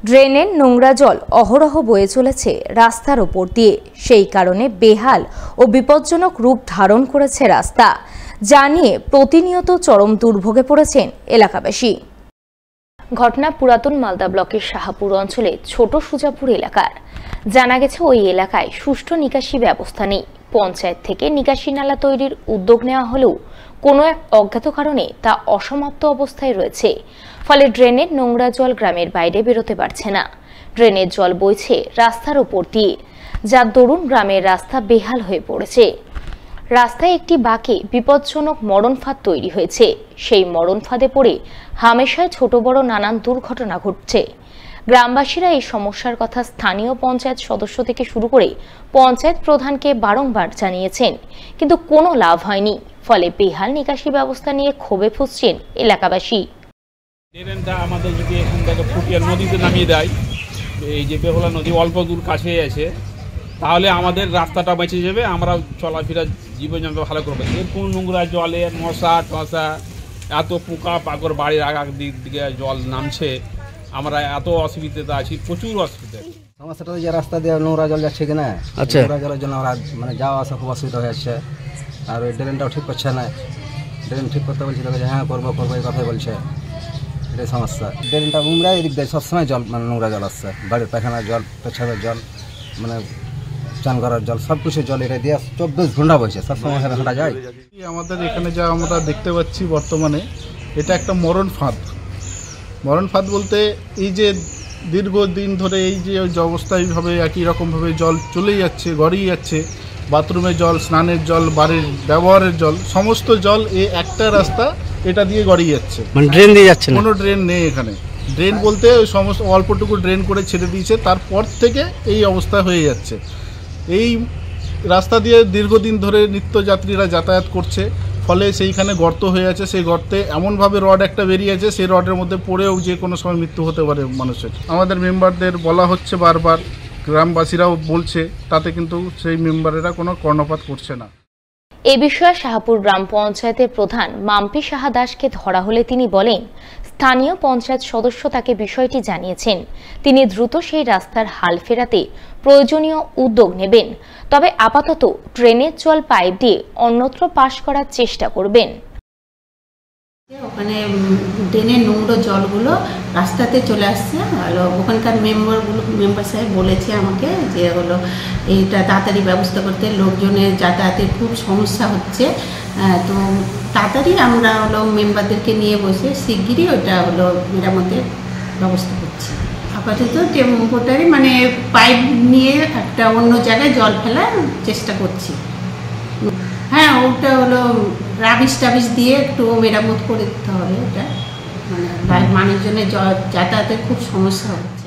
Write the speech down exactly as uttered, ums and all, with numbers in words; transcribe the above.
ড্রেনের নোংরা জল অহরহ বয়ে চলেছে রাস্তার ওপর দিয়ে। সেই কারণে বেহাল ও বিপজ্জনক রূপ ধারণ করেছে রাস্তা, যা নিয়ে প্রতিনিয়ত চরম দুর্ভোগে পড়েছেন এলাকাবাসী। ঘটনা পুরাতন মালদা ব্লকের শাহপুর অঞ্চলে ছোট সুজাপুর এলাকার। জানা গেছে ওই এলাকায় সুষ্ঠু নিকাশি ব্যবস্থা নেই। পঞ্চায়েত থেকে নিকাশি নালা তৈরির উদ্যোগ নেওয়া হলেও কোনো এক অজ্ঞাত কারণে তা অসমাপ্ত অবস্থায় রয়েছে। ফলে ড্রেনের নোংরা জল গ্রামের বাইরে বেরোতে পারছে না। ড্রেনের জল বইছে রাস্তার উপর দিয়ে, যার দরুন গ্রামের রাস্তা বেহাল হয়ে পড়েছে। রাস্তায় একটি বাঁকে বিপজ্জনক মরণ ফাঁদ তৈরি হয়েছে। সেই মরণ ফাঁদে পড়ে হামেশায় ছোট বড় নানান দুর্ঘটনা ঘটছে। গ্রামবাসীরা এই সমস্যার কথা স্থানীয় পঞ্চায়েত সদস্য থেকে শুরু করে পঞ্চায়েত প্রধানকে বারংবার জানিয়েছেন, কিন্তু কোনো লাভ হয়নি। ফলে বেহাল নিকাশি ব্যবস্থা নিয়ে ক্ষোভে ফুঁসছেন এলাকাবাসী। ড্রেনটা আমাদের যদি এখান থেকে ফুটিয়ে নদীতে নামিয়ে দেয়, এই যে বেহুলা নদী অল্প দূর কাছে আছে, তাহলে আমাদের রাস্তাটা বেঁচে যাবে, আমরা চলাফেরা জীবনযাত্রা ভালো করবো। এরকম নোংরা জলে মশা টশা, এত পোকা পাকড়, বাড়ির আগা দিক দিকে জল নামছে, আমরা এত অসুবিধাতে আছি, প্রচুর অসুবিধা। সমস্যাটা যে রাস্তা দিয়ে নোংরা জল যাচ্ছে কিনা, আচ্ছা নোংরা জলের জন্য আমরা মানে যাওয়া আসা খুব অসুবিধা হয়ে যাচ্ছে। আর ওই ড্রেনটাও ঠিক করছে না, ড্রেন ঠিক করতে বলছিল যে হ্যাঁ করবো করবো এই কথাই বলছে, এটাই সমস্যা। ড্রেনটা উমরা এদিক দেয়, সবসময় জল মানে নোংরা জল আসছে, বাড়ির পায়খানার জল, পেছাবের জল, মানে চান করার জল, সব কিছুর জল এটা দিয়ে চব্বিশ ঘন্টা বসে সবসময় হাঁটা যায়। আমাদের এখানে যা আমরা দেখতে পাচ্ছি বর্তমানে, এটা একটা মরণ ফাঁদ। মরণ ফাঁদ বলতে এই যে দীর্ঘদিন ধরে এই যে অবস্থা এইভাবে একই রকমভাবে জল চলেই যাচ্ছে, গড়িয়ে যাচ্ছে, বাথরুমের জল, স্নানের জল, বাড়ির ব্যবহারের জল, সমস্ত জল এই একটা রাস্তা এটা দিয়ে গড়িয়ে যাচ্ছে, মানে ড্রেন দিয়ে যাচ্ছে না, কোনো ড্রেন নেই এখানে। ড্রেন বলতে ওই সমস্ত অল্পটুকু ড্রেন করে ছেড়ে দিয়েছে, তারপর থেকে এই অবস্থা হয়ে যাচ্ছে। এই রাস্তা দিয়ে দীর্ঘদিন ধরে নিত্যযাত্রীরা যাতায়াত করছে, ফলে সেইখানে গর্ত হয়ে আছে। সেই গর্তে এমনভাবে রড একটা বেরিয়ে আছে, সেই রডের মধ্যে পড়েও যে কোনো সময় মৃত্যু হতে পারে মানুষের। আমাদের মেম্বারদের বলা হচ্ছে বারবার, গ্রামবাসীরাও বলছে, তাতে কিন্তু সেই মেম্বারেরা কোনো কর্ণপাত করছে না। এ বিষয়ে শাহপুর গ্রাম পঞ্চায়েতের প্রধান মাম্পি সাহা দাসকে ধরা হলে তিনি বলেন, স্থানীয় পঞ্চায়েত সদস্য তাকে বিষয়টি জানিয়েছেন। তিনি দ্রুত সেই রাস্তার হাল ফেরাতে প্রয়োজনীয় উদ্যোগ নেবেন, তবে আপাতত ড্রেনের জল পাইপ দিয়ে অন্যত্র পাস করার চেষ্টা করবেন। ওখানে ড্রেনের নোংরা জলগুলো রাস্তাতে চলে আসছে, হলো ওখানকার মেম্বারগুলো মেম্বার সাহেব বলেছে আমাকে যে হলো এইটা তাড়াতাড়ি ব্যবস্থা করতে, লোকজনের যাতায়াতের খুব সমস্যা হচ্ছে। তো তাড়াতাড়ি আমরা হলো মেম্বারদেরকে নিয়ে বসে শিগগিরই ওটা হলো মেরামতের ব্যবস্থা করছি। আপাতত টেম্পোরারি মানে পাইপ নিয়ে একটা অন্য জায়গায় জল ফেলার চেষ্টা করছি। হ্যাঁ, ওটা হলো রাবিশ টাবিশ দিয়ে একটু মেরামত করে দিতে হবে। ওটা মানে মানুষজনের যাতায়াতের খুব সমস্যা হচ্ছে।